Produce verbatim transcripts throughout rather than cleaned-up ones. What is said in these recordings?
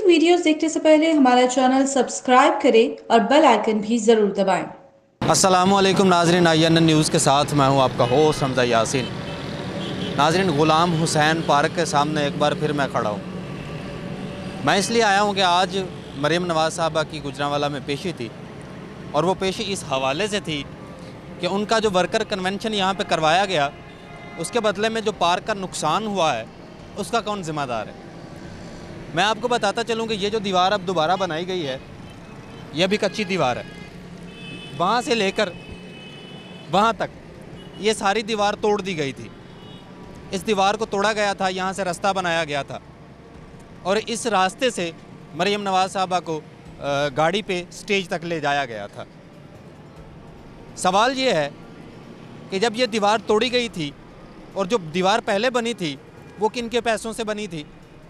Videos देखने से पहले हमारा चैनल सब्सक्राइब करें और बेल आइकन भी ज़रूर दबाएं। अस्सलामुअलैकुम नाज़रीन, आई एन एन न्यूज़ के साथ मैं हूं आपका होस्ट हमजा यासीन। नाज़रीन, ग़ुलाम हुसैन पार्क के सामने एक बार फिर मैं खड़ा हूं। मैं इसलिए आया हूं कि आज मरियम नवाज़ साहबा की गुजरांवाला में पेशी थी, और वो पेशी इस हवाले से थी कि उनका जो वर्कर कन्वेंशन यहाँ पे करवाया गया, उसके बदले में जो पार्क का नुकसान हुआ है उसका कौन ज़िम्मेदार है। मैं आपको बताता चलूँ कि ये जो दीवार अब दोबारा बनाई गई है, यह भी कच्ची दीवार है। वहाँ से लेकर वहाँ तक ये सारी दीवार तोड़ दी गई थी। इस दीवार को तोड़ा गया था, यहाँ से रास्ता बनाया गया था, और इस रास्ते से मरियम नवाज़ साहबा को गाड़ी पे स्टेज तक ले जाया गया था। सवाल ये है कि जब ये दीवार तोड़ी गई थी और जो दीवार पहले बनी थी वो किन के पैसों से बनी थी,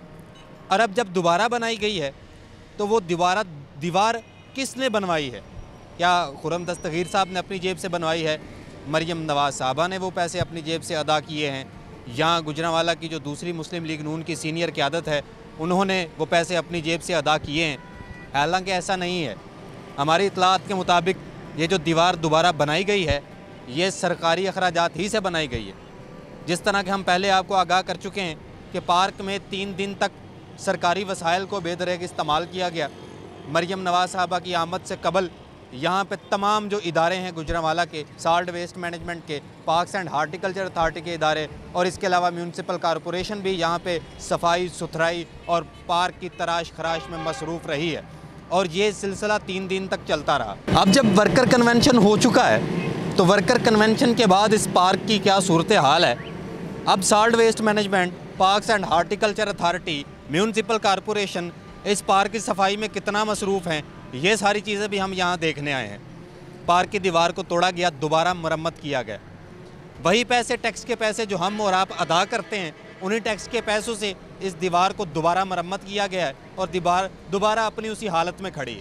और अब जब दोबारा बनाई गई है तो वो दीवार दीवार किसने बनवाई है? क्या खुर्रम दस्तगीर साहब ने अपनी जेब से बनवाई है? मरियम नवाज़ साहबा ने वो पैसे अपनी जेब से अदा किए हैं? या गुजरांवाला की जो दूसरी मुस्लिम लीग नून की सीनियर क़यादत है, उन्होंने वो पैसे अपनी जेब से अदा किए हैं? हालांकि ऐसा नहीं है। हमारी इत्तलात के मुताबिक ये जो दीवार दोबारा बनाई गई है, ये सरकारी अखराजात ही से बनाई गई है। जिस तरह के हम पहले आपको आगाह कर चुके हैं कि पार्क में तीन दिन तक सरकारी वसाइल को बेदरेग इस्तेमाल किया गया। मरियम नवाज़ साहबा की आमद से कबल यहाँ पे तमाम जो इदारे हैं गुजरांवाला के, सॉल्ट वेस्ट मैनेजमेंट के, पार्क्स एंड हार्टिकल्चर अथॉरिटी के इदारे, और इसके अलावा म्यूनसिपल कॉरपोरेशन भी यहाँ पे सफाई सुथराई और पार्क की तराश खराश में मसरूफ़ रही है, और ये सिलसिला तीन दिन तक चलता रहा। अब जब वर्कर कन्वेंशन हो चुका है तो वर्कर कन्वेंशन के बाद इस पार्क की क्या सूरत हाल है? अब solid waste management, parks and horticulture authority, municipal corporation इस पार्क की सफाई में कितना मसरूफ़ हैं, ये सारी चीज़ें भी हम यहाँ देखने आए हैं। पार्क की दीवार को तोड़ा गया, दोबारा मरम्मत किया गया। वही पैसे, टैक्स के पैसे जो हम और आप अदा करते हैं, उन्हीं टैक्स के पैसों से इस दीवार को दोबारा मरम्मत किया गया है, और दीवार दोबारा अपनी उसी हालत में खड़ी है।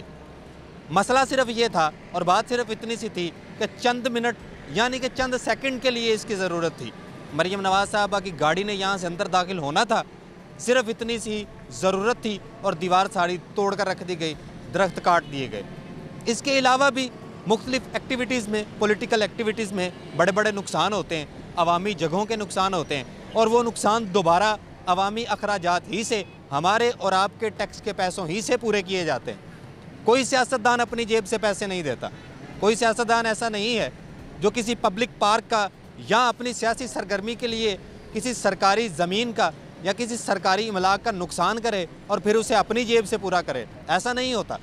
मसला सिर्फ ये था, और बात सिर्फ इतनी सी थी कि चंद मिनट यानी कि चंद सेकंड के लिए इसकी ज़रूरत थी। मरियम नवाज़ साहबा की गाड़ी ने यहाँ से अंदर दाखिल होना था, सिर्फ इतनी सी ज़रूरत थी, और दीवार सारी तोड़ कर रख दी गई, दरख्त काट दिए गए। इसके अलावा भी मुख्तलिफ एक्टिविटीज़ में, पॉलिटिकल एक्टिविटीज़ में बड़े बड़े नुकसान होते हैं, अवामी जगहों के नुकसान होते हैं, और वो नुकसान दोबारा अवामी अखराजात ही से, हमारे और आपके टैक्स के पैसों ही से पूरे किए जाते हैं। कोई सियासतदान अपनी जेब से पैसे नहीं देता। कोई सियासतदान ऐसा नहीं है जो किसी पब्लिक पार्क का या अपनी सियासी सरगर्मी के लिए किसी सरकारी ज़मीन का या किसी सरकारी इमलाक का नुकसान करे और फिर उसे अपनी जेब से पूरा करे। ऐसा नहीं होता।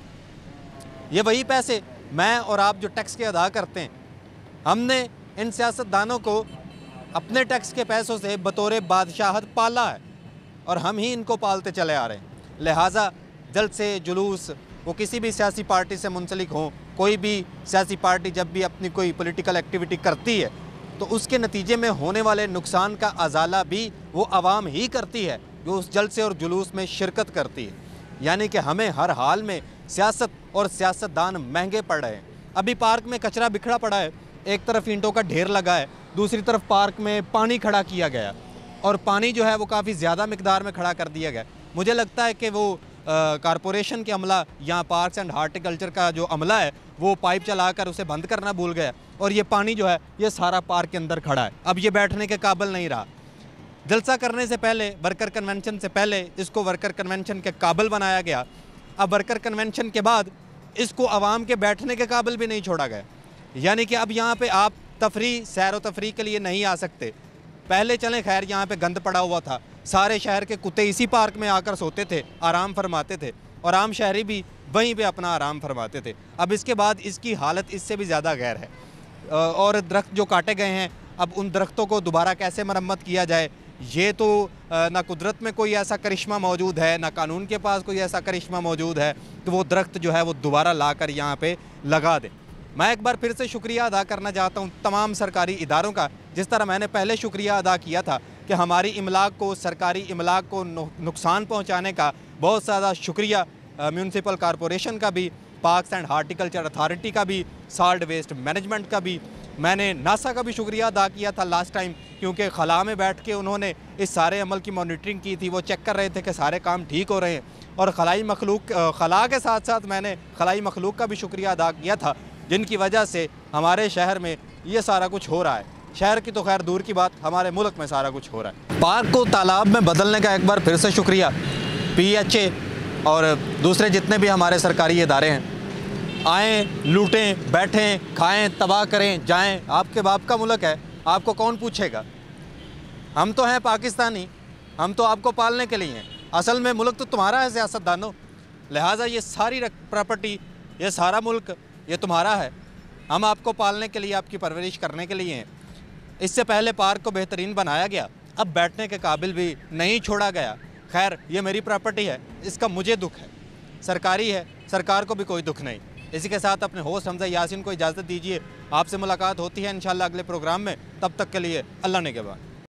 ये वही पैसे मैं और आप जो टैक्स के अदा करते हैं, हमने इन सियासतदानों को अपने टैक्स के पैसों से बतौर बादशाहत पाला है, और हम ही इनको पालते चले आ रहे हैं। लिहाजा जल्द से जुलूस वो किसी भी सियासी पार्टी से मुंसलिक हों, कोई भी सियासी पार्टी जब भी अपनी कोई पॉलिटिकल एक्टिविटी करती है तो उसके नतीजे में होने वाले नुकसान का अजाला भी वो आवाम ही करती है जो उस जलसे और जुलूस में शिरकत करती है। यानी कि हमें हर हाल में सियासत और सियासतदान महंगे पड़ रहे हैं। अभी पार्क में कचरा बिखरा पड़ा है, एक तरफ ईंटों का ढेर लगा है, दूसरी तरफ पार्क में पानी खड़ा किया गया, और पानी जो है वो काफ़ी ज़्यादा मिकदार में खड़ा कर दिया गया। मुझे लगता है कि वो कॉरपोरेशन के अमला, यहाँ पार्क्स एंड हार्टिकल्चर का जो अमला है, वो पाइप चलाकर उसे बंद करना भूल गया, और ये पानी जो है ये सारा पार्क के अंदर खड़ा है। अब ये बैठने के काबिल नहीं रहा। जलसा करने से पहले, वर्कर कन्वेंशन से पहले इसको वर्कर कन्वेंशन के काबिल बनाया गया। अब वर्कर कन्वेंशन के बाद इसको आवाम के बैठने के काबिल भी नहीं छोड़ा गया। यानी कि अब यहाँ पे आप तफरी, सैर व तफरी के लिए नहीं आ सकते। पहले चलें, खैर यहाँ पे गंद पड़ा हुआ था, सारे शहर के कुत्ते इसी पार्क में आकर सोते थे, आराम फरमाते थे, और आम शहरी भी वहीं पे अपना आराम फरमाते थे। अब इसके बाद इसकी हालत इससे भी ज़्यादा गैर है, और दरख्त जो काटे गए हैं, अब उन दरख्तों को दोबारा कैसे मरम्मत किया जाए, ये तो ना कुदरत में कोई ऐसा करिश्मा मौजूद है, ना कानून के पास कोई ऐसा करिश्मा मौजूद है कि वो दरख्त जो है वो दोबारा ला कर यहाँ पर लगा दे। मैं एक बार फिर से शुक्रिया अदा करना चाहता हूँ तमाम सरकारी इदारों का, जिस तरह मैंने पहले शुक्रिया अदा किया था कि हमारी इमलाक को, सरकारी इमलाक को नुकसान पहुँचाने का। बहुत ज़्यादा शुक्रिया म्यूनसिपल कॉरपोरेशन का भी, पार्क्स एंड हार्टिकल्चर अथॉरिटी का भी, सॉल्ट वेस्ट मैनेजमेंट का भी। मैंने नासा का भी शुक्रिया अदा किया था लास्ट टाइम क्योंकि खला में बैठ के उन्होंने इस सारे अमल की मॉनिटरिंग की थी। वो चेक कर रहे थे कि सारे काम ठीक हो रहे हैं। और खलाई मखलूक खला के साथ साथ मैंने खलाई मखलूक का भी शुक्रिया अदा किया था, जिनकी वजह से हमारे शहर में ये सारा कुछ हो रहा है। शहर की तो खैर दूर की बात, हमारे मुल्क में सारा कुछ हो रहा है। पार्क को तालाब में बदलने का एक बार फिर से शुक्रिया पी एच ए और दूसरे जितने भी हमारे सरकारी इदारे हैं। आएँ, लूटें, बैठें, खाएं, तबाह करें, जाएं। आपके बाप का मुल्क है, आपको कौन पूछेगा? हम तो हैं पाकिस्तानी, हम तो आपको पालने के लिए हैं। असल में मुल्क तो तुम्हारा है सियासतदानों, लिहाजा ये सारी प्रॉपर्टी, ये सारा मुल्क ये तुम्हारा है। हम आपको पालने के लिए, आपकी परवरिश करने के लिए हैं। इससे पहले पार्क को बेहतरीन बनाया गया, अब बैठने के काबिल भी नहीं छोड़ा गया। खैर, ये मेरी प्रॉपर्टी है, इसका मुझे दुख है। सरकारी है, सरकार को भी कोई दुख नहीं। इसी के साथ अपने होस्ट हमजा यासीन को इजाज़त दीजिए। आपसे मुलाकात होती है इंशाल्लाह अगले प्रोग्राम में। तब तक के लिए अल्लाह ने के बाद।